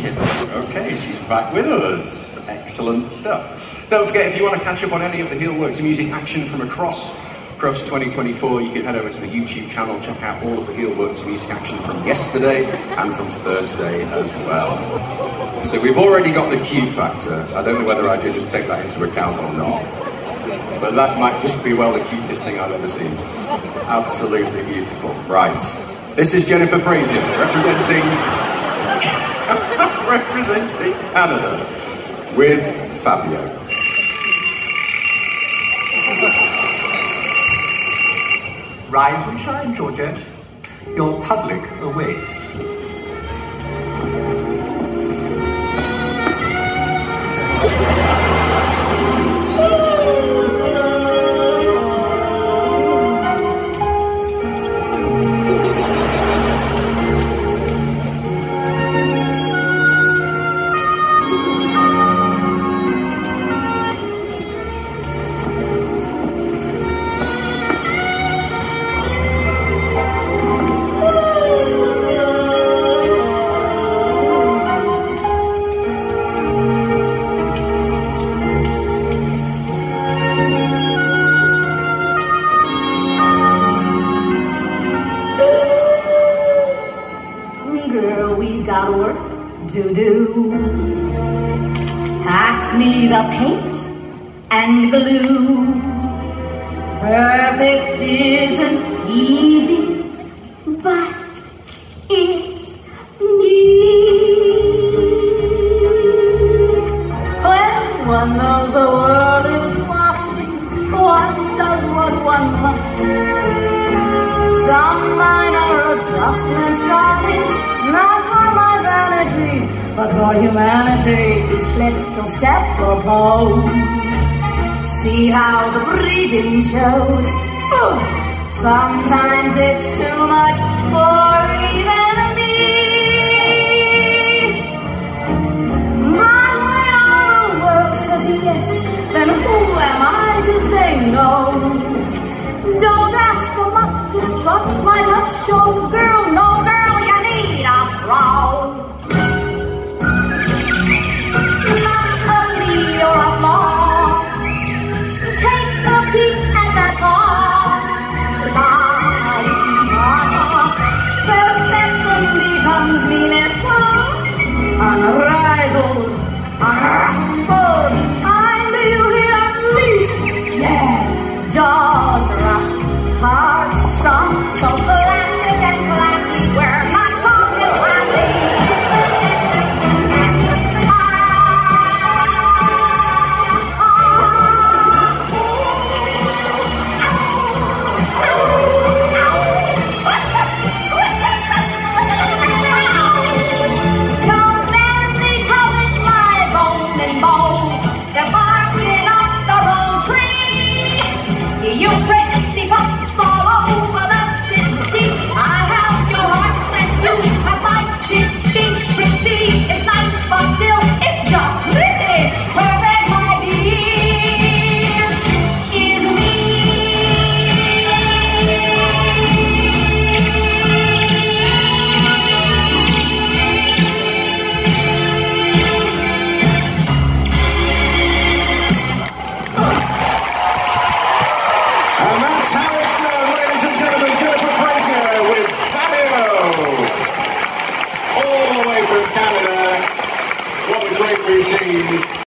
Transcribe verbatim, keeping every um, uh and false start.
Okay, she's back with us. Excellent stuff. Don't forget, if you want to catch up on any of the Heelworks and music action from across Crufts twenty twenty-four, you can head over to the YouTube channel, check out all of the Heelworks and music action from yesterday and from Thursday as well. So we've already got the cute factor. I don't know whether our judges take that into account or not, but that might just be, well, the cutest thing I've ever seen. Absolutely beautiful. Right. This is Jennifer Fraser, representing representing Canada, with Fabio. Rise and shine, Georgette. Your public awaits. Girl, we got work to do. Pass me the paint and glue. Perfect isn't easy, but it's me. When one knows the world is watching, one does what one must. Some minor adjustments, darling, not for my vanity, but for humanity. Each little step or pose, see how the breeding shows. Ooh, sometimes it's too much for even me. But when all the world says yes, then who am I to say no? Don't ask a mutt to strut like a show girl. No, girl, you need a pro. Not a lead or a flaw. Take a peek at that paw. Perfection becomes meaningful, unrivaled, unruffled. I'm beauty unleashed, yeah, jaws drop. Hard stomp, so classic and classy, we're not talking classy. Don't badly covet my bone and bone. They're barking up the wrong tree. You pretty pups all over the city. I have your heart and you have my kitty. Pretty is nice, but still it's just pretty. Perfect, my dear, is me. And that's how it's done, ladies and gentlemen. Jennifer Fraser with Fabio. All the way from Canada. What a great routine.